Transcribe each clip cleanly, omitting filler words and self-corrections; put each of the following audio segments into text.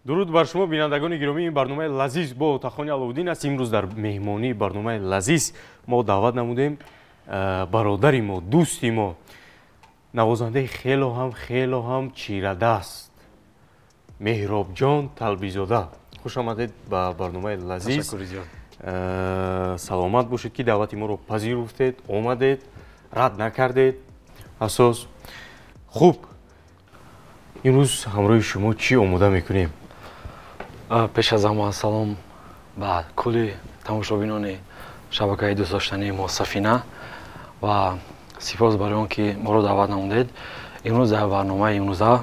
дуруд бар шумо бинандагони гиромӣ, ин барномаи лазиз бо Отахони Аловдин аст. Имрӯз дар меҳмонии барномаи лазиз мо даъват намудем бародари мо, дӯсти мо, навозандаи хело ҳам чирадаст Меҳробҷон Талбизода. Хуш омадед ба барномаи лазиз. Саломат бошед ки даъвати моро пазируфтед, омадед, рад накардед. асос хуб, имрӯз ҳамроҳи шумо чӣ омода мекунем? пеш аз ҳама салом ба кулли тамошобинони шабакаи дӯстдоштании мо Сафина ва сипос барои он ки моро даъват намудед. имрӯз дар барномаи имрӯза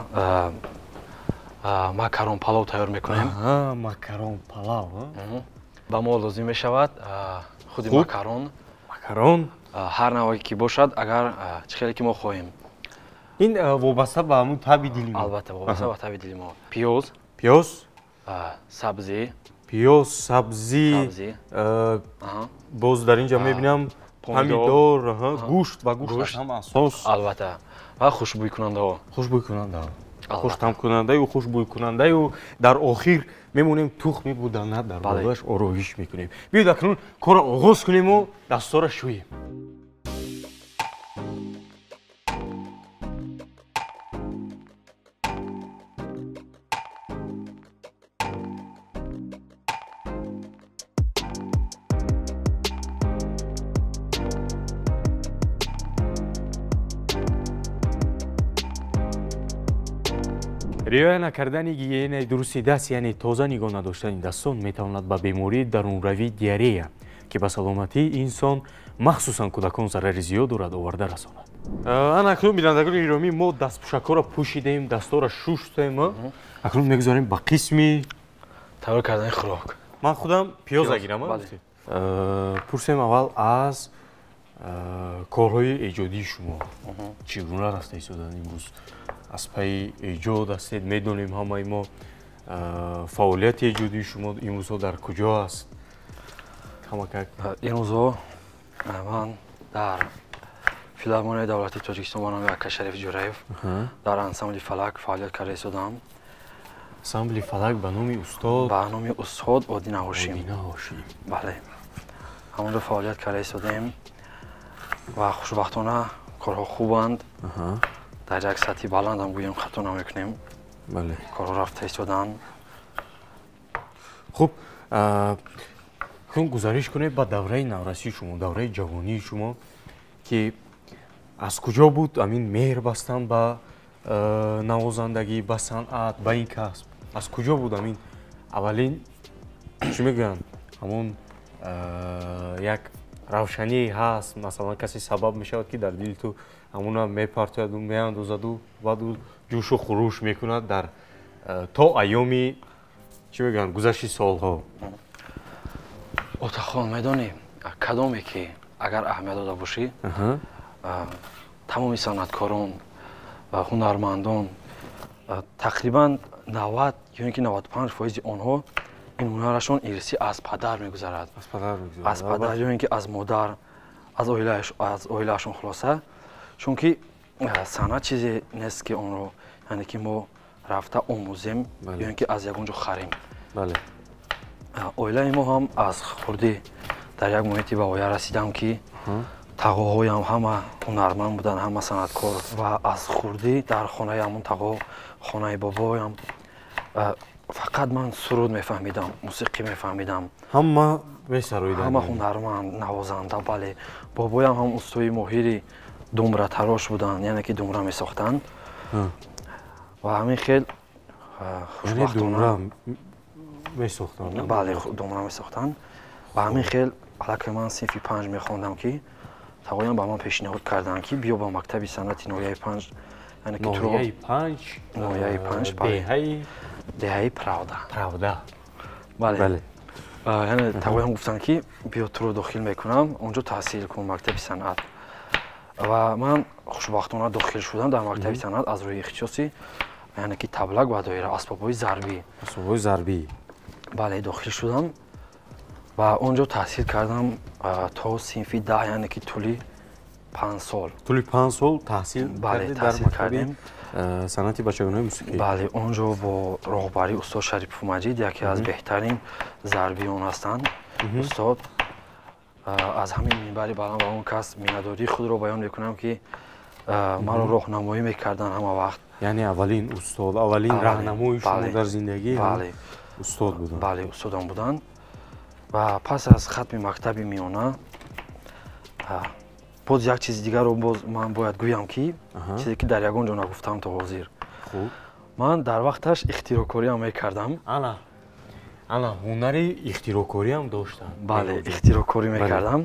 макарон палов тайёр мекунем. Макарон палав ба мо лозим мешавад худи макарон ҳар навъе ки бошад, агар чӣ хеле ки мо хоҳем. ин вобаста ба ҳамун таби дили мо? Албатта вобаста ба таби дили мо. пиёз, сабзӣ, боз дар инҷа мебинам помидор, гӯшт ва гӯшт ҳам асос. албатта ва хушбӯйкунандаҳо. хуштамкунандаю хушбӯйкунандаю дар охир мемонем тухми будана дар болаш ороиш мекунем. биёед акнун корро оғоз кунему дастора шӯем. риоя накардани гигиенаи дурусти даст, яъне тоза нигоҳ надоштани дастон метавонад ба бемории дарунравии диарея ки ба саломатии инсон махсусан кӯдакон зарари зиёд дорад оварда расонад. Акнун бинандагони гиромӣ, мо дастпӯшакҳоро пӯшидем, дастора шуштем. акнун мегузорем ба қисми тайёр кардани хӯрок. ман худам пиёз агирам. пурсем аввал аз корҳои эҷодии шумо. чӣ гуна рафта истодан имрӯз? аз пайи эҷод ҳастед, медонем ҳамаи мо. фаъолияти эҷодии шумо имрӯзҳо дар куҷо аст? имрӯзҳо ман дар филармонияи давлатии Тоҷикистон ба номи Акашариф Ҷураев дар ансамбли Фалак фаъолият карда истодам. ансамбли Фалак ба номи устод? ба номи устод Одина Ҳошим. бале, ҳамонҷо фаъолият карда истодем ва хушбахтона корҳо хубанд. дар як сатҳи баландам гӯем хато намекунем. корҳо рафта истодан. хуб, гузариш кунед ба давраи наврасии шумо, давраи ҷавонии шумо, ки аз куҷо буд амин меҳр бастан ба навозандагӣ, ба санъат, ба ин касб? аз куҷо буд амин аввалин чӣ мегӯянд, ҳамон як равшание ҳаст, масалан касе сабаб мешавад ки дар дили ту ҳамуна мепартояду меандозаду баъду ҷӯшу хуруш мекунад дар то айёми чӣ мегӯянд гузашти солҳо. Отахон, медонӣ кадоме ки агар аҳамият дода бошӣ, тамоми санъаткорон ва ҳунармандон тақрибан 90 ё ин ки 95% онҳо ин ҳунарашон ирсӣ аз падар мегузарад. аз падар ё ин ки аз модар, аз оилаашон хулоса. чунки санъат чизе нест ки онро яъне ки мо рафта омӯзем ё ин ки аз ягон ҷо харем. оилаи мо ҳам аз хурдӣ дар як муҳити ба воя расидам ки тағоҳоям ҳама ҳунарманд буданд, ҳама санъаткор ва аз хурдӣ дар хонаи ҳамон тағо, хонаи бобоям фақат ман суруд мефаҳмидам, мусиқӣ мефаҳмидам. ҳама месароиданд, ҳама ҳунарманд, навозанда. бале, бобоям ҳам устои моҳири думра тарош буданд, яъне ки думра месохтанд. ва ҳамин хел хушбахтона бале, думра месохтанд. ва ҳамин хел аллакай ман синфи 5 мехондам ки тағоям ба ман пешниҳод карданд ки биё ба мактаби санъати ноҳияи 5. ноҳияи 5 деҳаи Правда. бале, яъне тағоям гуфтанд ки биё туро дохил мекунам, онҷо таҳсил кун, мактаби санъат. ва ман хушбахтона дохил шудам дар мактаби санъат аз рӯи ихтисоси яъне ки таблак ва доира, асбобҳои зарбӣ. бале, дохил шудам ва онҷо таҳсил кардам то синфи 10, яъне ки тӯли 5 سال. طول 5 سال تحصیل بله تحصیل کردیم. صنعت بچگانه‌های موسیقی. بله اونجا با راهبری استاد شریف مجید یکی از بهترین ضربیون هستند. استاد از همین منبری با اون کس مینداری خود رو بیان میکنم که مرا راهنمایی میکردن همه وقت. یعنی اولین استاد، اولین راهنمای شما در زندگی استاد بودن. بله استادم بودن. و پس از ختم مکتب میانه باز یک چیز دیگر رو باز من باید گویم که چیزی که در یگان جا نگفتم تا حاضر. خوب. من در وقتش اختراعکاری هم میکردم. انا هنر اختراعکاری هم داشتم. بله اختراعکاری میکردم.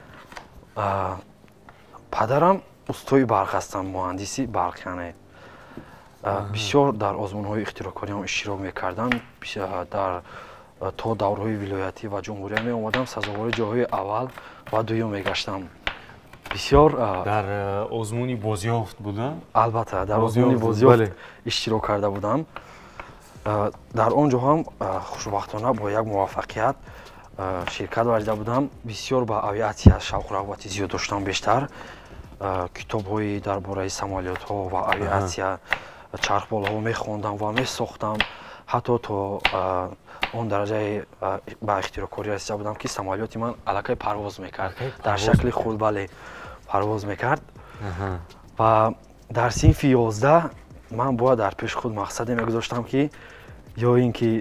پدرم استاد برق هستم، مهندسی برقیانه. بسیار در آزمون‌های اختراعکاری هم اشتراک میکردم. در تا دورهای ولایتی و جمهوری می اومدم، سزاوار جاهای اول و دوم میگشتم. بسیار در آزمونی بازیافت بودم. البته در آزمونی بازیافت اشتراک کرده بودم. در آنجا هم خوشبختانه با یک موفقیت شرکت ورزیده بودم. بسیار با آویاسیا شوق و رغبت زیاد داشتم. بیشتر کتاب‌های درباره سمالیات‌ها و آویاسیا چرخبال‌ها می‌خواندم و می‌ساختم. حتی تا اون درجه با اختراعکاری رسیده بودم که سمالیات من الکی پرواز میکرد، در شکل خود بله پرواز میکرد. و در صنف 11 من باید در پیش خود مقصدی میگذاشتم که یا اینکه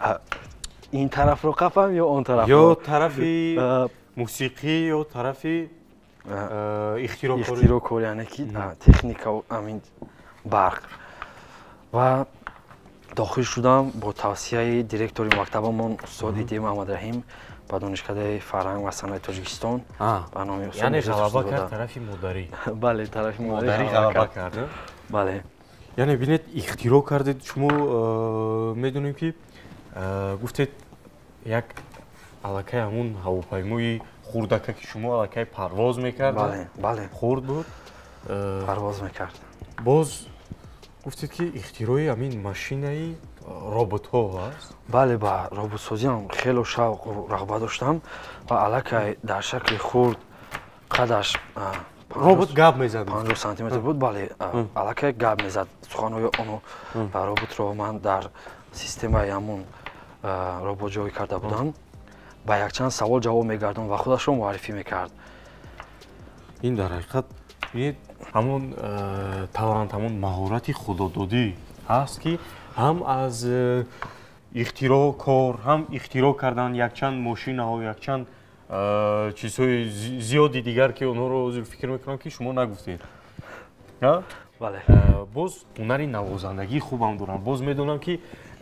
این طرف رو قفم یا اون طرف، یا طرفی موسیقی یا طرفی اختراعکاری، یعنی که تکنیک و امین برق. و داخل شدم با توصیه دیرکتوری مکتبمون استاد ایدی محمد رحیم با دانشکده فرهنگ و صنایع تاجیکستان. یعنی غلبه کرد طرف مادری. بله طرف مادری غلبه کرد. بله یعنی ببینید اختراع کردید شما. میدونیم که گفتید یک الکی همون هواپیمای خردک که شما الکی پرواز میکرد. بله خرد بود پرواز میکرد. باز گفتید که اختراع همین ماشینای ربات ها هست. بله با ربات سازی هم خیلی شوق و رغبت داشتم و الکی در شکل خرد قدش ربات گپ میزد 50 سانتی متر بود. بله الکی گپ میزد سخنهای اونو و ربات رو من در سیستم همون ربات جای کرده بودم. با یک چند سوال جواب میگردم و خودش رو معرفی میکرد. این در حقیقت همون талант، همون مهارت خدادادی هست که هم از اختراع کار، هم اختراع کردن یک چند ماشین ها، یک چند چیزهای زیادی دیگر که اونها رو حضور فکر میکنم که شما نگفتید. بله. باز هنر نوازندگی خوبم دارم. باز میدونم که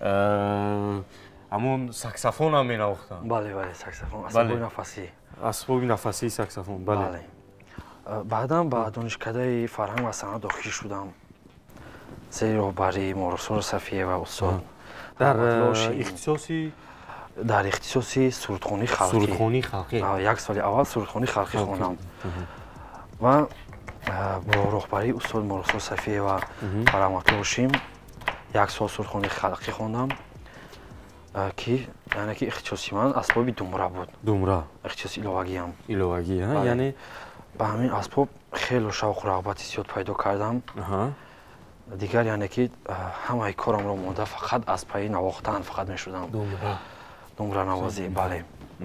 همون ساکسافون هم مینواختن. بله ساکسافون، اسباب نفسی. اسباب نفسی ساکسافون. بله. بعدا با دانشکده فرهنگ و صنعت داخل شدم. زیر راهبری مارسول صفیه و استاد. در اختصاصی سرودخوانی خلقی. سرودخوانی خلقی. یک سال اول سرودخوانی خلقی خوندم. و با راهبری استاد مارسول صفیه و رحمت الله شیم یک سال سرودخوانی خلقی خوندم که یعنی که اختصاصی من اسباب دمره بود. دمره. اختصاص ایلاوگی هم. ایلاوگی ها یعنی با همین اسباب خیلی شوق و رغبت زیاد پیدا کردم. دیگر یعنی که همه کارم رو مونده فقط از پای نواختن فقط میشدم. دمره نوازی. بله.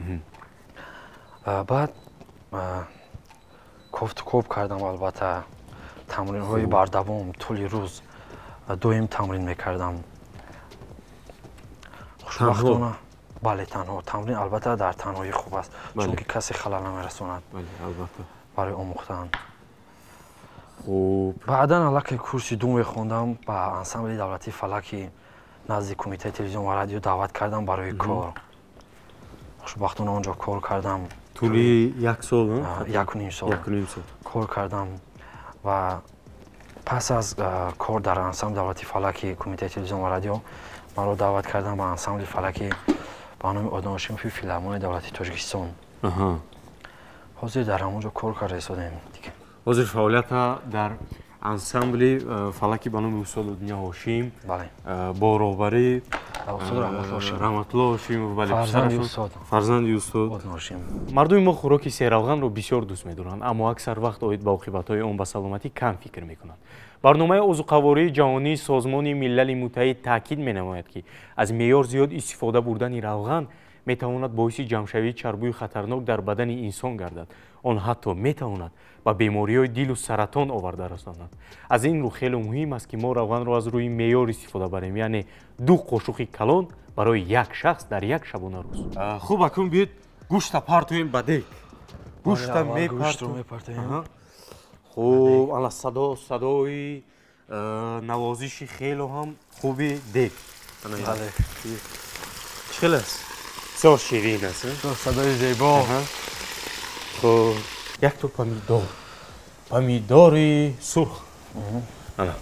بعد کوفت کوب کردم. البته تمرین های بردوام طول روز دویم تمرین میکردم. خوشبختانه بله تنها تمرین البته در تنهایی خوب است چون که کسی خلل نمیرساند. بله البته برای آموختن. خوب. بعدا الکی کورس دوم خوندم با انسامبل دولتی فلکی نزد کمیته تلویزیون و رادیو دعوت کردم برای کار. خوشبختانه اونجا کار کردم. طولی یک سال؟ یک و نیم سال کار کردم و پس از کار در انسامبل دولتی فلکی کمیته تلویزیون و رادیو من رو دعوت کردم با انسامبل فلکی با نام آدم هاشمی فیلمون دولتی تاجیکستان. حاضر در همونجا کار کرده ایستادیم دیگه. حاضر فعالیت در انسامبل فلکی با نام استاد آدم هاشمی با راهبری Ustad Rahmatулло Ҳошимов. Rahmatullo Ҳошимов, бале, Фарзанди Устод. Фарзанди Устод. Устод Ҳошимов. Мардуми мо хӯроки серавғанро бисёр дӯст медоранд, аммо аксар вақт оид ба оқибатҳои он ба саломатӣ кам фикр мекунанд. барномаи озуқавории ҷаҳонии созмони милали муттаҳид таъкид менамояд, ки аз меъёр зиёд истифода бурдани равған метавонад боиси ҷамъшавии чарбӯи хатарнок дар бадани инсон гардад. Он ҳатто метавонад ба бемориҳои дилу саратон оварда расонад. аз ин рӯ хеле муҳим аст, ки мо равғанро аз рӯи меъёр истифода барем, яъне 2 қошуқи калон барои як шахс дар як шабона рӯз. Хуб, акун биёед гӯшта партоем ба дег. гӯшта мепартоем. хуб, ана садои навозиши хело ҳам хуби дег. чӣ хел аст? бисёр ширин аст. Садои зебо. хуб, як то помидор. помидори сурх. ана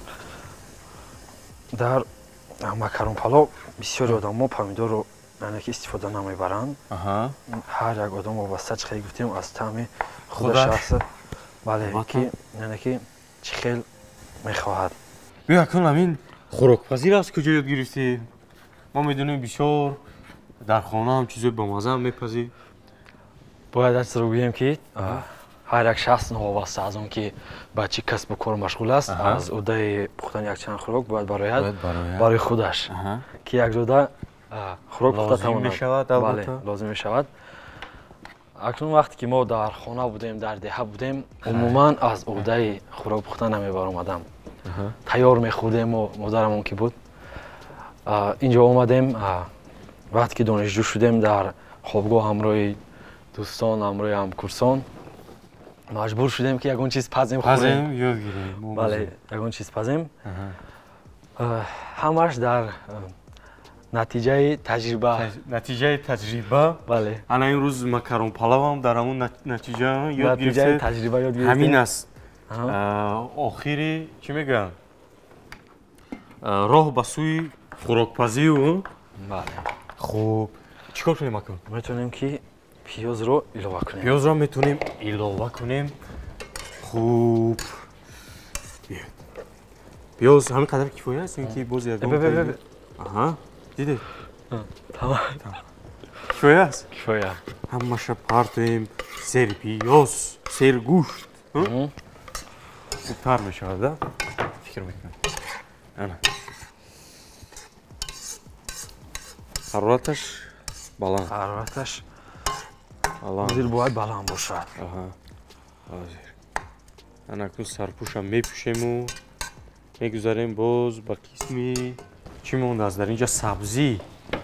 дар макаронпалов бисёри одамо помидорро яъне истифода намебаранд. ҳар як одам вобаста чӣ хел гуфтем аз таъми худаш аст. бале, ки яъне ки чӣ хел мехоҳад. биё акун ҳамин хӯрокпазир аст куҷо ёд гирифтӣ? мо медонем бисёр дар хона ҳам чизои бомаза ҳам мепазӣ. бояд аз ро гӯем ки ҳар як шахс новобаста аз он ки ба чӣ касбу кор машғул аст, аз уддаи пухтани якчанд хӯрок бояд барояд барои худаш, ки якҷода хӯрок пухта тавонад лозим мешавад. акнун вақте ки мо дар хона будем, дар деҳа будем, умуман аз уддаи хӯрок пухта намебаромадам. тайёр мехӯрдему модарамон ки буд. инҷо омадем, вақте ки донишҷӯ шудем дар хобгоҳ ҳамроҳи дӯстон, ҳамроҳи ҳамкурсон, маҷбур шудем ки ягон чиз пазем хӯрем. бале, ягон чиз пазем. ҳамаш дар натиҷаи таҷриба. бале. ана имрӯз макаронпалавам дар ҳамун натиҷа ёд натиҷаи таҷриба ёд гирифтем. ҳамин аст. охири чӣ мегӯянд? роҳ ба сӯи хӯрокпазию. бале. хуб, чӣ кор кунем акун? метавонем ки пиёзро илова кунем. пиёзро метавонем илова кунем. хуб. пиёз ҳамин қадар кифоя аст, ин ки боз ягон. аҳа, дидед? тамом. кифоя аст? кифоя. ҳамаша партоем, сери пиёз, сери гӯшт. зудтар мешавад, да? фикр мекунам. ана. ҳарораташ баланд. ҳарораташ баланд. ҳозир бояд баланд бошад. ҳозир. ана акун сарпӯшам мепӯшему мегузарем боз ба қисми чӣ мондааст дар инҷа? сабзӣ.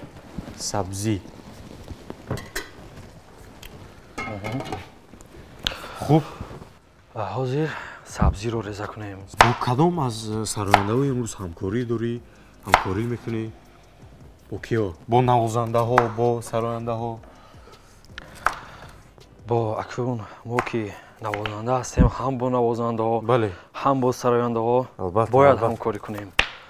хуб, ҳозир сабзиро реза кунем. бо кадом аз сарояндаҳои имрӯз ҳамкорӣ дорӣ? ҳамкорӣ мекунӣ? бо киё? бо навозандаҳо, бо сарояндаҳо? бо акун мо ки навозанда ҳастем, ҳам бо навозандаҳо, ҳам бо сарояндаҳо бояд ҳамкорӣ кунем.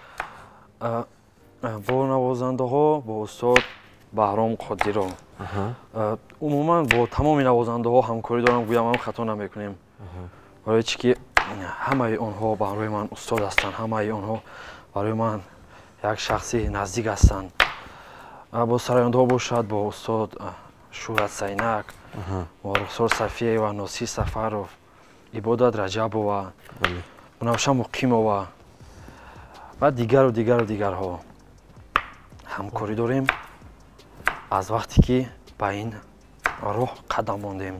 бо навозандаҳо бо устод Баҳром Қодиров. умуман бо тамоми навозандаҳо ҳамкорӣ дорам, гӯям ҳам хато намекунем. барои чӣ ки ҳамаи онҳо барои ман устод ҳастанд, ҳамаи онҳо барои ман як шахси наздик ҳастанд. бо сарояндаҳо бошад бо устод Шӯҳрат Сайнак, Рухсор Сафиева, Носир Сафаров, Ибодат Раҷабова, Мунавша Муқимова ва дигару дигарҳо ҳамкорӣ дорем аз вақте ки ба ин роҳ қадам мондем.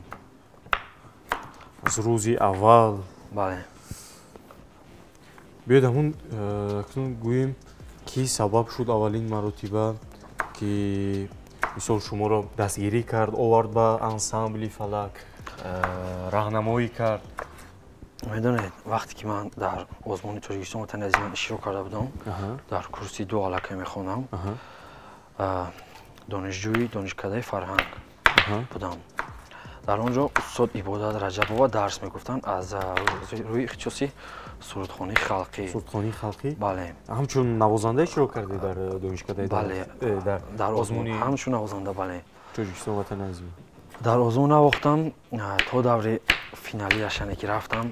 аз рӯзи аввал. бале. биёед ҳамун акнун гӯем ки сабаб шуд аввалин маротиба ки мисол шуморо дастгирӣ кард, овард ба ансамбли Фалак, раҳнамоӣ кард? медонед, вақте ки ман дар озмуни Тоҷикистон ватани азимам ишро карда будам, дар курси 2 аллакай мехонам, донишҷӯи донишкадаи фарҳанг будам. дар он ҷо устод Ибодат Раҷабова дарс мегуфтанд аз рӯи ихтисоси сурудхони халқӣ. сурудхони халқӣ? бале. ҳамчун навозанда ишро кардӣ дар донишкадаи? бале. дар озмуни ҳамчун навозанда, бале. Тоҷикистон ватани азим. дар озмун навохтам то даври финалияшане ки рафтам,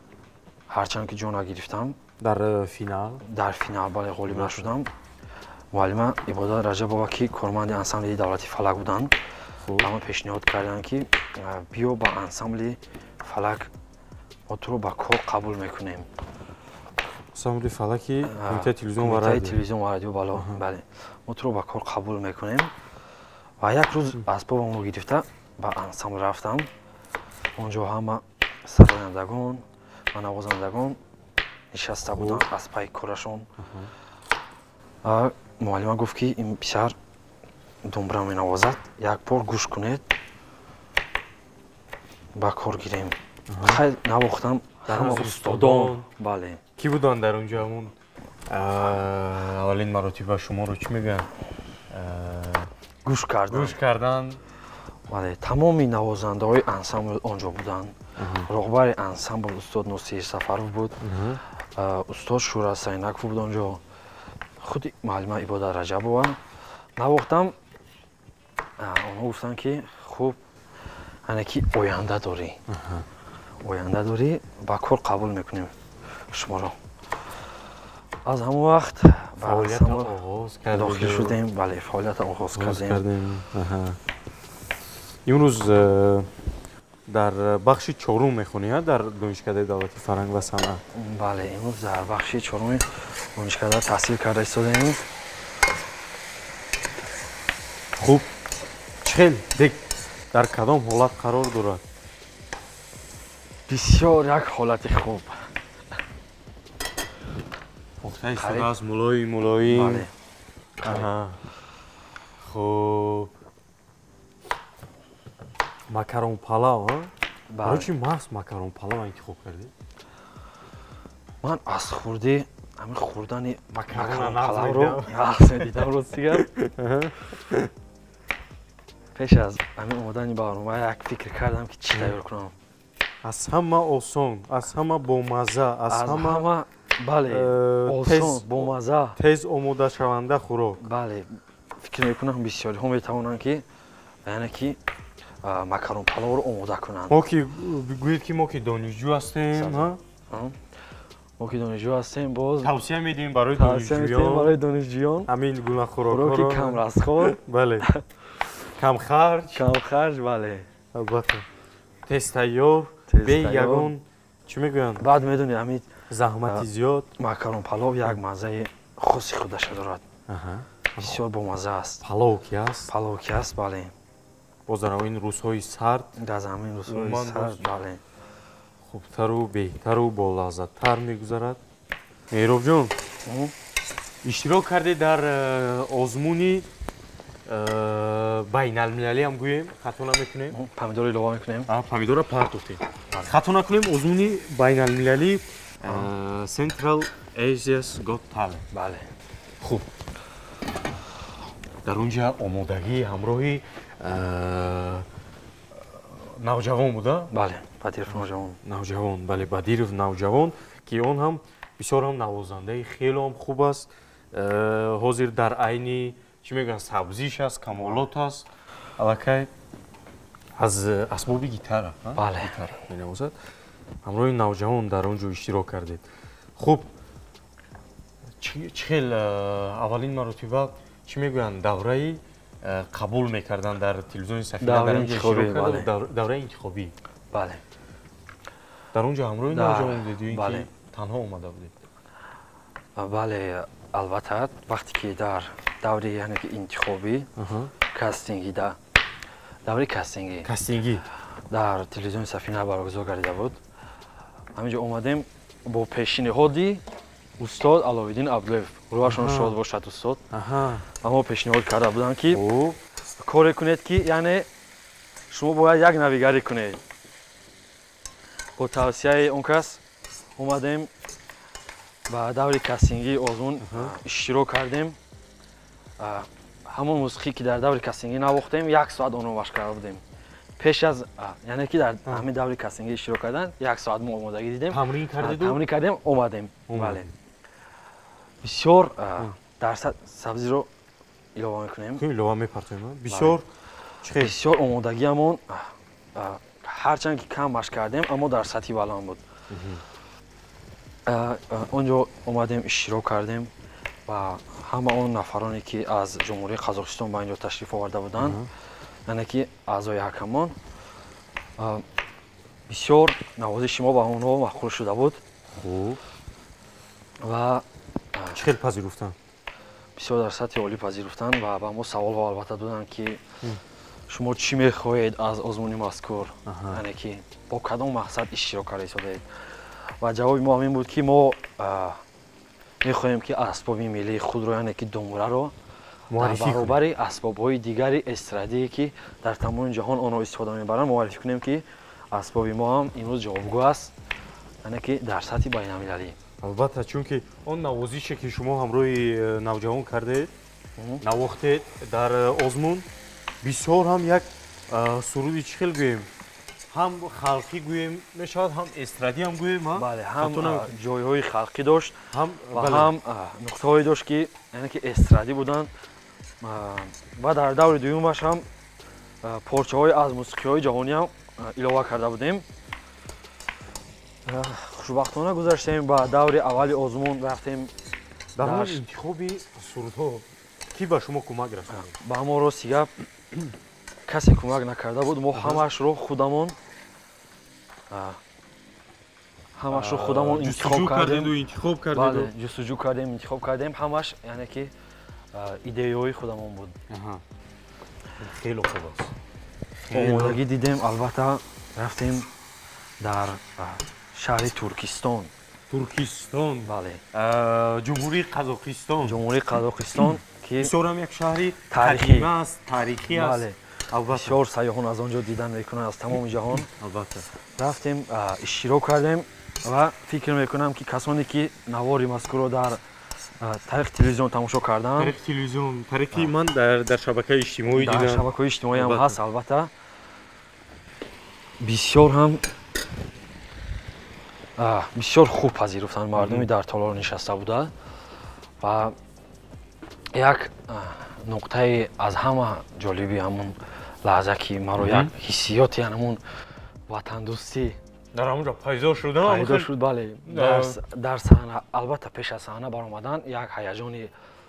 ҳарчанд ки ҷо нагирифтам. дар финал? дар финал, бале, ғолиб нашудам. муаллима Ибодат Раҷабова ки корманди ансамбли давлати Фалак буданд. ба ман пешниҳод карданд ки биё ба ансамбли Фалак мо туро ба кор қабул мекунем. ансамбли Фалаки Қумитаи телевизион ва радио бале. мо туро ба кор қабул мекунем. ва як рӯз асбобамро гирифта ба ансамбл рафтам. онҷо ҳама сарояндагон ва навозандагон нишаста буданд аз пайи корашон. муаллима гуфт ки ин писар думбра менавозад, як бор гӯш кунед, ба кор гирем. хай навохтам ҳама устодон. бале. Ки буданд дар онҷо ҳамун аввалин маротиба шуморо чӣ мегӯянд? гӯш кардан. бале, тамоми навозандаҳои ансамбл онҷо буданд. роҳбари ансамбл устод Носир Сафаров буд. устод Шура Сайнаков буд онҷо. худи муаллима Ибодат Раҷабова. навохтам, онҳо гуфтанд ки хуб, яъне ки оянда дорӣ, ба кор қабул мекунем шуморо. аз ҳамон вақт ба ансамбл дохил шудем. бале, фаъолията оғоз кардем. имрӯз дар бахши чорум мехонӣ дар донишкадаи давлати фарҳанг ва санъат? бале, имрӯз дар бахши чоруми донишкада таҳсил карда истодаем. хуб, чӣ хел дек дар кадом ҳолат қарор дорад? бисёр як ҳолати хуб. пухта истодааст, мулоим. бале. хуб, макарон палав, барои чӣ маҳз макарон палав интихоб кардед? ман аз хурди ҳамин хурдани макарон палавро нағз медидам ростигар. пеш аз ҳамин омадани барнома як фикр кардам ки чӣ тайёр кунам. аз ҳама осон, аз ҳама бомазза, аз ҳама бале, осон, бомазза, тез омодашаванда хӯрок. бале, фикр мекунам бисёриҳо метавонанд ки яъне ки макарон палавро омода кунанд. мо ки гӯед ки мо ки донишҷӯ ҳастем, мо ки донишҷӯ ҳастем, боз тавсия медиҳем барои донишҷӯён ҳамин гуна хӯроки хӯрокҳоро. камрастхор, бале, камхарҷ, бале, албатта тез тайёр, бе ягон чӣ мегӯянд, баъд медонӣ ҳамин заҳмати зиёд. макарон палов як маззаи хоси худаша дорад. бисёр бомазза аст. палов ки аст, бале, боз дар ҳамин рӯзҳои сард, дар ҳамин рӯзҳои сард, бале, хубтару беҳтару болаззаттар мегузарад. меҳробҷон, иштирок кардед дар озмуни байналмилалӣ ҳам гӯем, хато намекунем? помидор илова мекунем. помидора партофтем. хато накунем, озмуни байналмилалӣ Central Asia's Got Talent. бале. хуб, дар он ҷа омодагӣ ҳамроҳи навҷавон буда? бале, Бадиров навҷавон. бале, Бадиров навҷавон, ки он ҳам бисёр ҳам навозандаи хело ҳам хуб аст. ҳозир дар айни чӣ мегӯянд, сабзиш аст, камолот аст. аллакай аз асбоби гитара менавозад. ҳамроҳи навҷавон дар он ҷо иштирок кардед. хуб, чӣ хел аввалин маротиба чӣ мегӯянд, давраи қабул мекарданд дар телевизиони Сафина, давраи интихобӣ. бале, дар он ҷо ҳамроҳи навҷавон будед ё ки танҳо омада будед? бале, албатта вақте ки дар даври яъне ки интихобӣ, кастинги, даври кастингӣ дар телевизиони Сафина баргузор гардида буд. ҳамин ҷо омадем бо пешниҳоди устод Аловиддин Абдуллоев, рӯҳашон шод бошад устод. ҳамо пешниҳод карда буданд ки коре кунед ки яъне шумо бояд як навигарӣ кунед. бо тавсияи он кас омадем ба даври кастингии озмун иштирок кардем. ҳамон мусиқӣ ки дар даври кастингӣ навохтем, 1 соат онро машқ карда будем. пеш аз яъне ки дар ҳамин даври кастингӣ иштирок кардан 1 соат мо омодагӣ дидем, тамрин кардем, омадем. бале, бисёр дарсад сабзиро илова мекунем. илова мепартоем. бисёр омодагиамон ҳарчанд ки кам машқ кардем, аммо дар сатҳи баланд буд. он ҷо омадем иштирок кардем. ва ҳама он нафароне ки аз ҷумҳурии Қазоқистон ба инҷо ташриф оварда буданд, яъне ки аъзои ҳакамон, бисёр навозиши мо ба онҳо махкул шуда буд. ва чӣ хел пазируфтанд? бисёр дар сатҳи олӣ пазируфтанд ва ба мо саволҳо албатта доданд ки шумо чӣ мехоҳед аз озмуни мазкур, яъне ки бо кадом мақсад иштирок карда истодаед. ва ҷавоби мо ҳамин буд ки мо мехоҳем ки асбоби миллии худро, яъне ки домбураро дар баробари асбобҳои дигари эстрадие ки дар тамоми ҷаҳон онро истифода мебаранд муаррифӣ кунем ки асбоби мо ҳам имрӯз ҷавобгӯ аст, яъне ки дар сатҳи байналмилалӣ. албатта, чунки он навозише ки шумо ҳамроҳи навҷавон кардед, навохтед дар озмун, бисёр ҳам як суруди чӣ хел гӯем, ҳам халқӣ гӯем мешавад, ҳам эстрадӣ ҳам гӯем. Бале, ҳам ҷойҳои халқӣ дошт ва ҳам нуқтаҳое дошт ки яъне ки эстрадӣ буданд. ва дар даври дуюмаш ҳам порчаҳое аз мусиқиҳои ҷаҳонӣ ҳам илова карда будем. хушбахтона гузаштем. ба даври аввали озмун рафтем. дар интихоби сурудҳо ки ба шумо кӯмак расонид? ба мо рости гап касе кӯмак накарда буд. Мо ҳамаашро худамон интихоб кардем. Бале, ҷустуҷӯ кардем, интихоб кардем. ҳамаш яъне ки идеяҳои худамон буд. хело хуб аст. омодагӣ дидем. Албатта рафтем дар шаҳри Туркистон. Туркистон? Бале. ҷумҳурии Қазоқистон? ҷумҳурии Қазоқистон ки бисёрам як шаҳри таърихӣ аст, таърихӣ аст. Бале. бисёр сайёҳон аз он ҷо дидан мекунанд аз тамоми ҷаҳон. Албатта. рафтем, иштирок кардем ва фикр мекунам ки касоне ки навори мазкурро дар тариқи телевизион тамошо кардаанд. Тариқи телевизион, тариқи ман дар шабакаи иҷтимоӣ дидам. Дар шабакаҳои иҷтимоӣ ҳам ҳаст албатта. бисёр ҳам бисёр хуб пазируфтанд мардуми дар толор нишаста буда. ва як нуқтаи аз ҳама ҷолиби ҳамун лаҳза ки маро як ҳиссиёти ҳамун ватандӯстӣ дар ҳамунҷо пайдо шуд. Бале, дар саҳна, албатта пеш аз саҳна баромадан як ҳаяҷони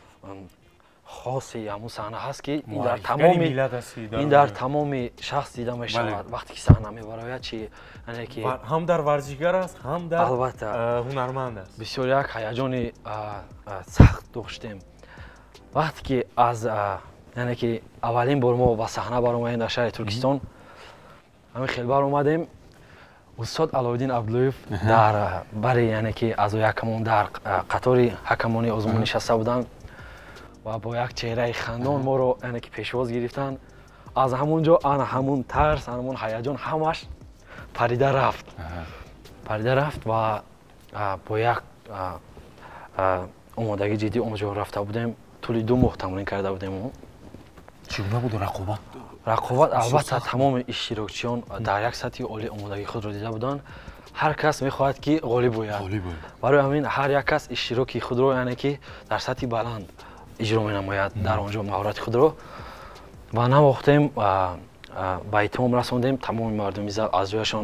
хоси ҳамун саҳна ҳаст ки ин дар тамоми шахс дида мешавад. вақте ки саҳна мебарояд чи яъне ки ҳам дар варзишгар аст, ҳам дар албатта ҳунарманд аст. бисёр як ҳаяҷони сахт доштем. вақте ки аз яъне ки аввалин бор мо ба саҳна баромадем дар шаҳри Туркистон, ҳамин хел баромадем. устод Аловиддин Абдуллоев дар бари яъне ки аъзои ҳакамон дар қатори ҳакамони озмун нишаста буданд ва бо як чеҳраи хандон моро яъне ки пешвоз гирифтанд. аз ҳамун ҷо ана ҳамун тарс, ҳамун ҳаяҷон ҳамаш парида рафт ва бо як омодагӣ ҷиддӣ он ҷо рафта будем. тӯли 2 моҳ тамрин карда будем. чӣ гуна буд рақобат? рақобат албатта тамоми иштирокчиён дар як сатҳи олӣ омодагии худро дида буданд. ҳар кас мехоҳад ки ғолиб бояд. барои ҳамин ҳар як кас иштироки худро яъне ки дар сатҳи баланд иҷро менамояд дар он ҷо маҳорати худро. ва навохтем ба итмом расондем. тамоми мардуми зал аз ҷояшон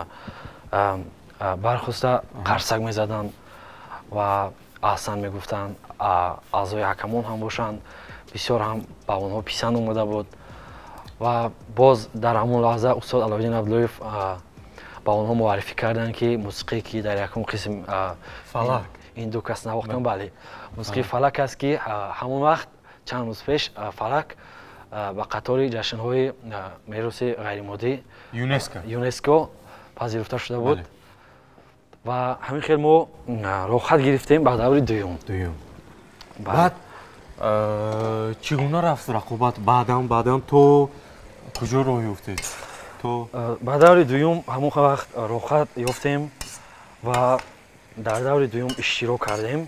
бархоста қарсак мезаданд ва аҳсан мегуфтанд. аъзои ҳакамон ҳам бошанд, бисёр ҳам ба онҳо писанд омада буд. ва боз дар ҳамон лаҳза устод Аловиддин Абдуллоев ба онҳо муаррифӣ карданд ки мусиқие ки дар якум қисм фалак ин ду кас навохтанд. Бале, мусиқии фалак аст ки ҳамон вақт чанд рӯз пеш фалак ба қатори ҷашнҳои мероси ғайримоддӣ ЮНЕСКО пазируфта шуда буд. ва ҳамин хел мо рохат гирифтем ба даври дуюм. баъд чӣ гуна рафт рақобат? баъдан то куҷо роҳ ёфтед? ба даври дуюм ҳамон вақт рохат ёфтем ва дар даври дуюм иштирок кардем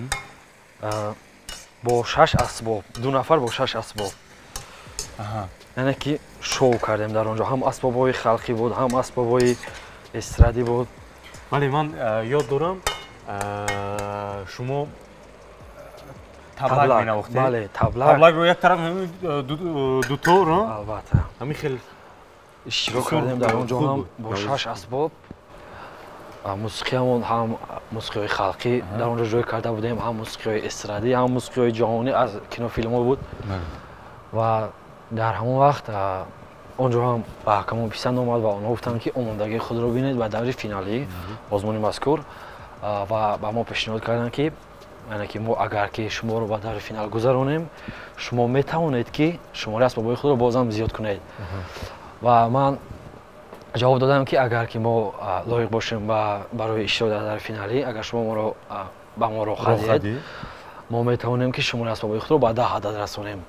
бо 6 асбоб. 2 нафар бо 6 асбоб. яъне ки шоу кардем дар он ҷо. ҳам асбобҳои халқӣ буд, ҳам асбобҳои эстрадӣ буд. бале, ман ёд дорам шумо таблак менавохтед. Бале, таблакро як тараф дутор. албатта ҳамин хел иштирок кардем дар он ҷо ҳам бо 6 асбоб. موسیقیمون هم موسیقی خلقی در اونجا جای کرده بودیم، هم موسیقی استرادی، هم موسیقی جهانی از کینو فیلم ها بود و در همون وقت اونجا هم به حکمون پسند اومد و اونها گفتن که آمادگی خود رو بینید و در فینالی آزمون مذکور و به ما پیشنهاد کردن که یعنی که ما اگر که شما رو به در فینال گذرونیم شما میتوانید که شماره اسباب‌های خود رو بازم زیاد کنید و من جواب دادم که اگر که ما لایق باشیم برای اشتراک در فینالی اگر شما ما رو با ما رو خرید ما میتوانیم که شماره اسباب‌های خود رو به 10 عدد رسونیم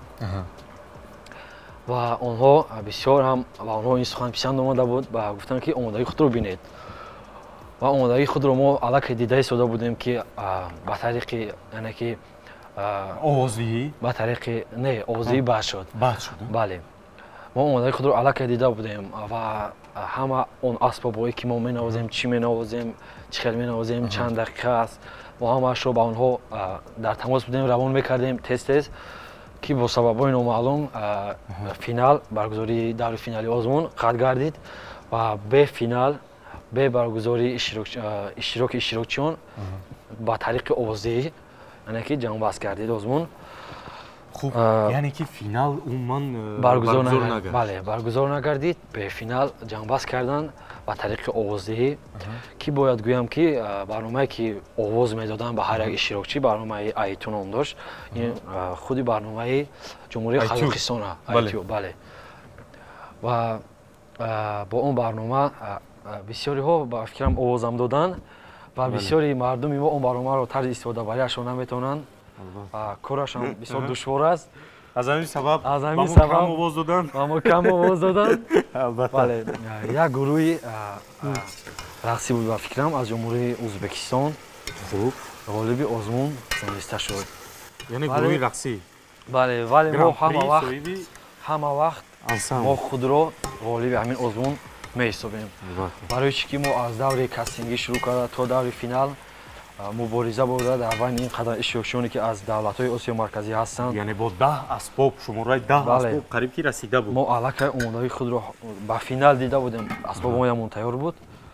و آنها بسیار هم و آنها این سخن پسند آمده بود و گفتن که آمادگی خود رو بینید و آمادگی خود رو ما الک دیده ایستاده بودیم که به طریق یعنی که آوازی به طریق نه آوازی بحث شد بله ما آمادگی خود رو الک دیده بودیم و همه اون اسبابایی که ما می‌نوازیم چی می‌نوازیم چه خیلی می‌نوازیم چند دقیقه است و همه‌اش رو با آنها در تماس بودیم روان می‌کردیم تست که با سبب‌های نامعلوم فینال برگزاری دور فینالی آزمون قطع گردید و به فینال به برگزاری اشتراکچیان با طریق آوازی یعنی که جنگ بحث کردید آزمون خوب یعنی که فینال عموما برگزار نگردید بله برگزار نگردید به فینال جنگ بحث کردن با طریق آوازی که باید گویم که برنامه‌ای که آواز میدادن به هر یک اشتراکچی برنامه ایتون هم داشت این خودی برنامه جمهوری قزاقستان ایتو بله و با اون برنامه بسیاری ها با فکرم آوازم دادن و بسیاری مردمی ما اون برنامه رو طرز استفاده بریشون نمیتونن کارش هم بسیار دشوار است از همین سبب کم آواز دادن ما کم آواز دادن بله یک گروهی رقصی بود و فکرم از جمهوری ازبکستان خوب غالب آزمون زنسته شد یعنی گروهی رقصی بله ولی ما همه وقت ما خود رو غالب همین آزمون می‌حسابیم برای چی که ما از دور کاستینگی شروع کرده تا دور فینال مبارزه بوده در بین این قدر اشتراکچیانی که از دولت‌های آسیا مرکزی هستند یعنی با 10 اسباب شماره 10 اسباب قریب که رسیده بود ما الک آمادگی خود رو به فینال دیده بودیم اسبابمون تیار بود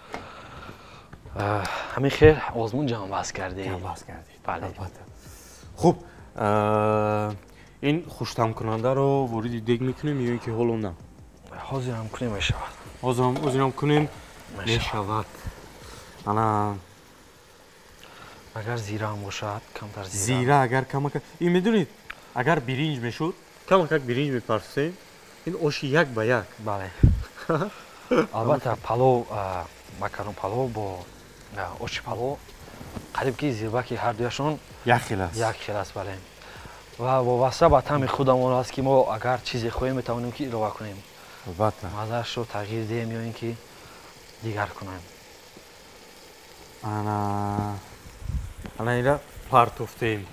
همین خیر آزمون جمع بحث کردیم بله خوب این خوشتم کننده رو وارد دیگ میکنیم یا اینکه حالا نه حاضرم کنیم میشود حاضرم کنیم میشود انا اگر زیره هم باشد کمتر زیره اگر کمک این میدونید اگر برنج میشد کمک برنج میپرسیم این آش یک به یک بله البته پلو مکرون پلو با آش پلو قریب که زیربکی هر دویشون یک خیل است بله و وابسته به طعم خودمون است که ما اگر چیزی خواهیم میتوانیم که اضافه کنیم البته مزه‌اش رو تغییر دهیم یا اینکه دیگر کنیم انا اینا پارتوفتیم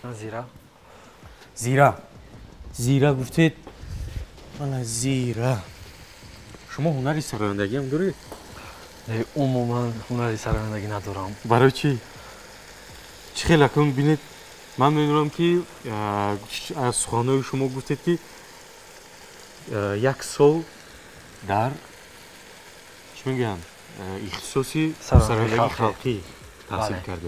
زیره گفتید والا زیره شما هنری سرایندگی هم دارید؟ عموما هنری سرایندگی ندارم برای چی؟ چی خیلی کن بینید من میدونم که از سخنهای شما گفتید که یک سال در چی میگم اختصاصی سرایندگی خلقی تحصیل کرده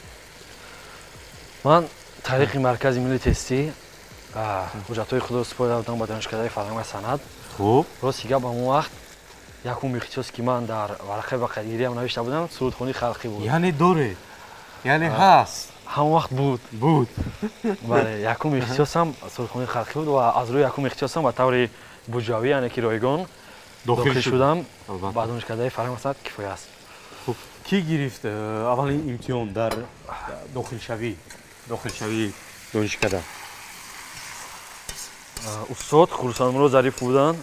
من طریق مرکز ملی تستی حجت‌های خود رو سپرده بودم با دانشکده فرهنگ و صنعت خوب راستی گپ همون وقت یکم اختصاصی که من در ورقه وقتگیری هم نوشته بودم سرودخوانی خلقی بود یعنی داره یعنی هست همون وقت بود بله یکم اختصاصم سرودخوانی خلقی بود و از روی یکم اختصاصم به طور بجاوی یعنی که رایگان داخل شدم با دانشکده فرهنگ و صنعت کفایه است خوب کی گرفت اولین امتحان در داخل شوی دانشکده استاد خورسانمرو ظریف بودن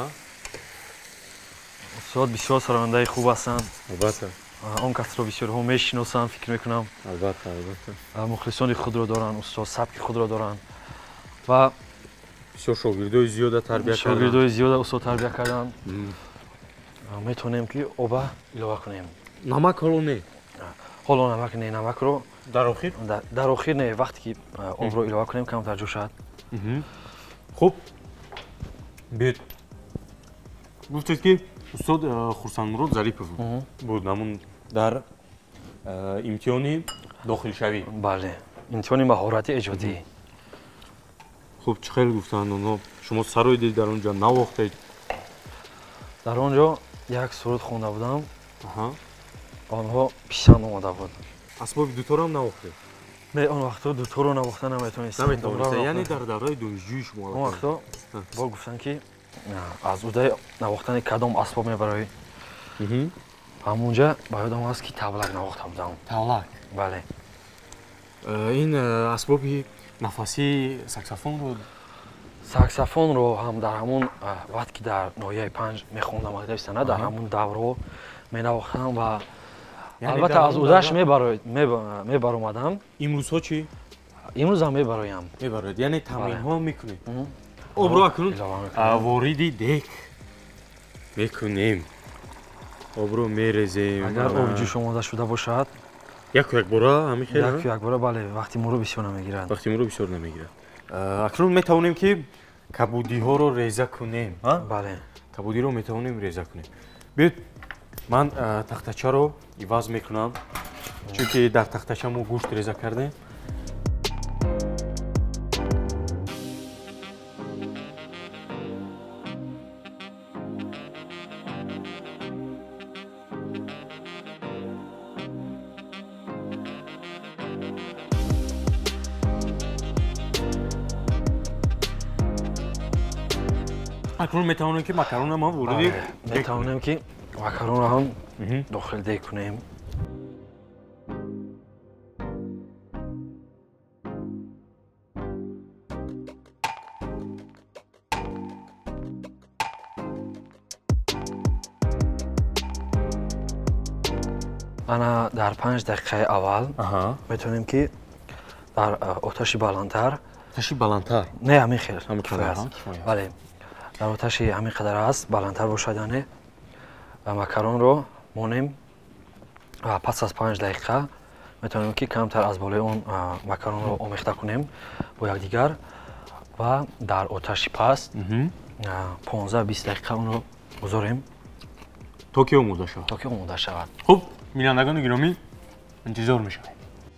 استاد بسیار سراینده خوب هستند البته آن کس را بسیار ها میشناسند فکر میکنم البته مخلصان خود را دارن استاد سبک خود را دارن و بسیار شاگردای زیاد تربیت استاد تربیت کردن میتونیم که آب اضافه کنیم نمک حالا نه نمک رو در آخر نه وقتی که آب رو اضافه کنیم کمتر جوش شد خوب بیاید گفتید که استاد خورسانمرو ظریف بود همون در имтиҳони дохилшавӣ. бале, имтиҳони маҳорати эҷодӣ. хуб, чӣ хел гуфтанд онҳо? Шумо сароидед дар он ҷо навохтед? дар он ҷо як суруд хонда будам. Аҳа. онҳо пишан омада буд. асбоби дуторам навохтед? не, он вақтҳо дуторо навохта наметавонистем. Наметавонистед? яъне дар давраи донишҷӯи шумо он вақтҳо бо гуфтанд ки аз удаи навохтани кадом асбоб мебароӣ. ҳамунҷа ба ёдам аст ки тавлак навохта будам. тавлак? бале. ин асбоби нафасии саксофонро саксофонро ҳам дар ҳамун вақт ки дар ноҳияи 5 мехондам мактаби санъат, дар ҳамун даврҳо менавохтам ва албатта аз удаш мебаромадам. имрӯзҳо чӣ? имрӯзам мебароям. мебароед, яъне тамринҳо мекунед. обро акнун вориди дек мекунем. обро мерезем. агар об ҷӯш омода шуда бошад, яку якбора ҳамин хел? яку якбора, бале, вақти моро бисёр намегирад. вақти моро бисёр намегирад. акнун метавонем ки кабудиҳоро реза кунем. бале. кабудиро метавонем реза кунем. биёед ман тахтачаро иваз мекунам, чунки дар тахтача мо гӯшт реза кардем. акнун метавонем ки макаронам ҳам вориди метавонем ки макаронро ҳам дохил дек кунем. ана дар 5 дақиқаи аввал метавонем ки дар оташи баландтар. оташи баландтар? не, ҳамин хел. бале. дар оташи ҳамин қадар аст, баландтар бошад, яъне макаронро монем ва пас аз 5 дақиқа метавонем ки камтар аз болои он макаронро омехта кунем бо якдигар ва дар оташи паст 15-20 дақиқа онро гузорем то ки омода шавад. то ки омода шавад. хуб, бинандагони гиромӣ, интизор мешавем.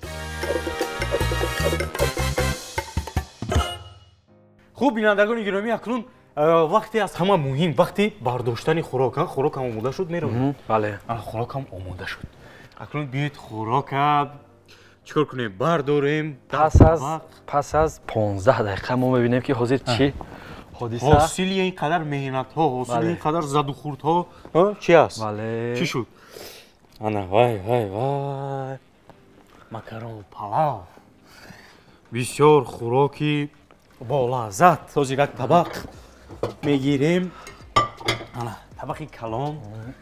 хуб, бинандагони гиромӣ, акнун вақте аз ҳама муҳим, вақти бардоштани хӯрок. хӯрокам омода шуд, меравад? бале. хӯрокам омода шуд. акнун биёед хӯрока чӣ кор кунем? бардорем. пас аз 15 дақиқа мо мебинем ки ҳозир чӣ ҳодиса, ҳосили ин қадар меҳнатҳо, ҳосили ин қадар задухӯрдҳо чӣ аст? бале. чӣ шуд? ана вай вай вай, макарон палав, бисёр хӯроки болаззат. ҳозир як табақ мегирем. ана табақи калон.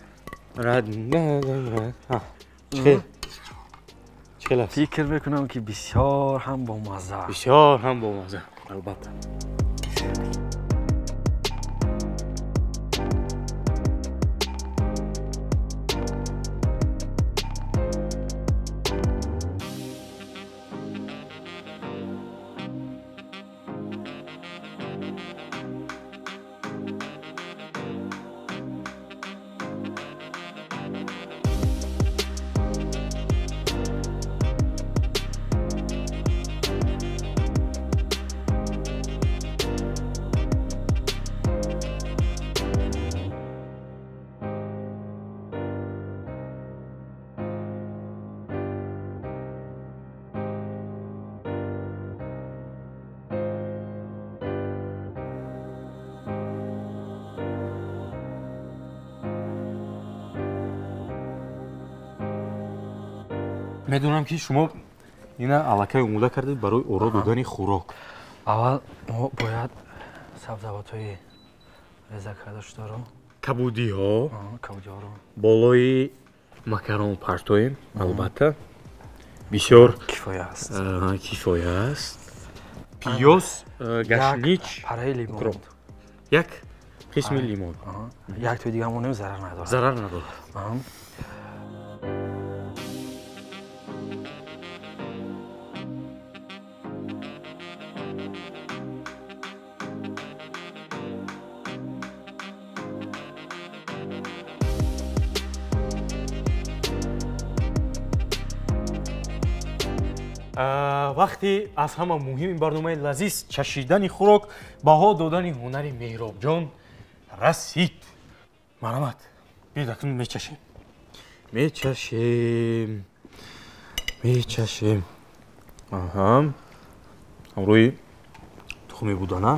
чӣ хел аст? фикр мекунам ки бисёр ҳам бомазза. бисёр ҳам бомазза, албатта. медонам ки шумо ина аллакай омода кардед барои оро додани хӯрок. аввал мо бояд сабзавотҳои реза карда шударо, кабудиҳо, кабудиҳоро болои макарон партоем. албатта бисёр кифоя аст. кифоя аст. пиёз, гашнич, параи лимон, як қисми лимон. як тои дигар монем зарар надорад. зарар надорад. вақте аз ҳама муҳим барномаи лазиз чашидани хӯрок баҳо додани ҳунари меҳробҷон расид. Марамат, биёед акнун мечашем. Мечашем. Аҳа. Ҳамроҳи тухми будана.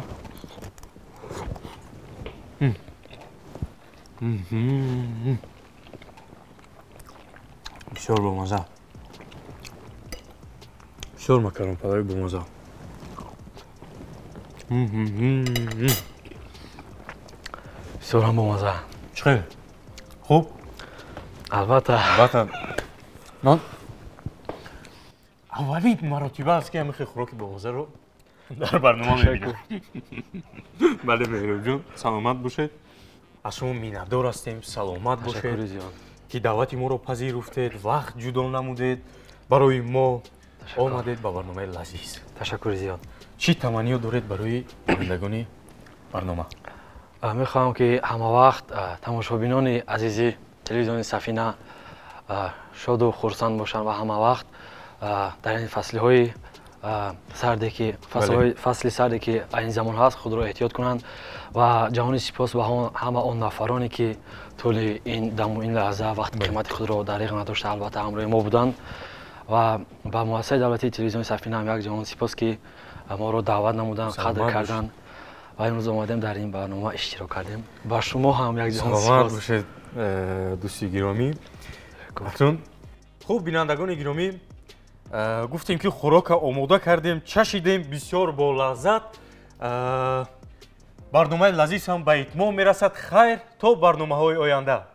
Бисёр бомаза. Бисёр макаронпалави бомаза. Бисёр ҳам бомаза. Чӣ хел? Хуб? Албатта. Ман аввалин маротиба аст ки ҳамин хел хӯроки бомазаро дар барнома мебинам. Бале меҳробҷон, саломат бошед. аз шумо миннатдор ҳастем. Саломат бошед ки даъвати моро пазируфтед, вақт ҷудо намудед, барои мо омадед ба барномаи лазиз. Ташаккури зиёд. чӣ таманниё доред барои бинандагони барнома? мехоҳам ки ҳама вақт тамошобинони азизи телевизиони Сафина шоду хурсанд бошанд ва ҳама вақт дар ин фаслиҳои сарде ки фасли сарде ки айни замон ҳаст худро эҳтиёт кунанд ва ҷаҳони сипос ба ҳама он нафароне ки тӯли ин даму ин лаҳза вақти қимати худро дариғ надошта албатта ҳамроҳи мо буданд ва ба муассисаи давлатии телевизиони Сафина ҳам як ҷаҳон сипос ки моро даъват намуданд, қадр карданд ва имрӯз омадем дар ин барнома иштирок кардем. Ба шумо ҳам як ҷаҳон сипос. Саломат бошед дӯсти гиромӣ. акнун хуб бинандагони гиромӣ, гуфтем ки хӯрока омода кардем, чашидем бисёр болаззат. барномаи лазиз ҳам ба итмом мерасад. хайр то барномаҳои оянда.